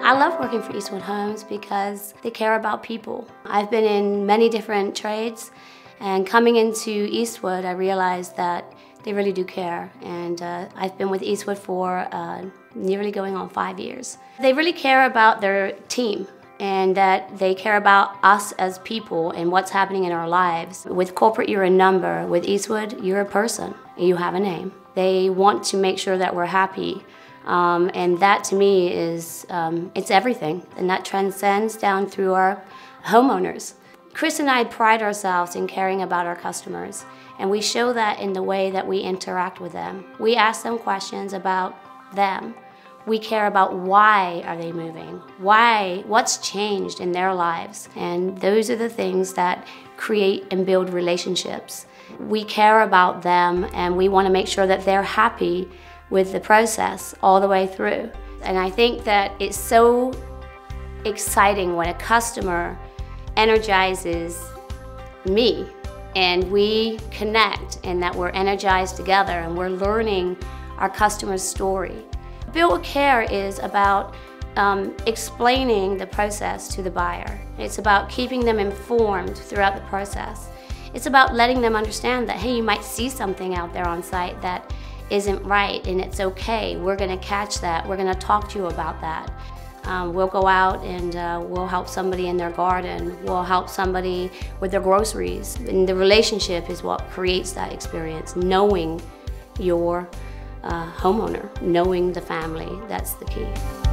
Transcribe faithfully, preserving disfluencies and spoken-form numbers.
I love working for Eastwood Homes because they care about people. I've been in many different trades, and coming into Eastwood, I realized that they really do care. And uh, I've been with Eastwood for uh, nearly going on five years. They really care about their team, and that they care about us as people and what's happening in our lives. With corporate, you're a number. With Eastwood, you're a person. You have a name. They want to make sure that we're happy. Um, and that to me is, um, it's everything. And that transcends down through our homeowners. Chris and I pride ourselves in caring about our customers. And we show that in the way that we interact with them. We ask them questions about them. We care about why are they moving? Why, what's changed in their lives? And those are the things that create and build relationships. We care about them, and we want to make sure that they're happy with the process all the way through. And I think that it's so exciting when a customer energizes me and we connect, and that we're energized together and we're learning our customer's story. Built with Care is about um, explaining the process to the buyer. It's about keeping them informed throughout the process. It's about letting them understand that, hey, you might see something out there on site that isn't right, and it's okay. We're gonna catch that. We're gonna talk to you about that. Um, we'll go out and uh, we'll help somebody in their garden. We'll help somebody with their groceries. And the relationship is what creates that experience. Knowing your uh, homeowner, knowing the family, that's the key.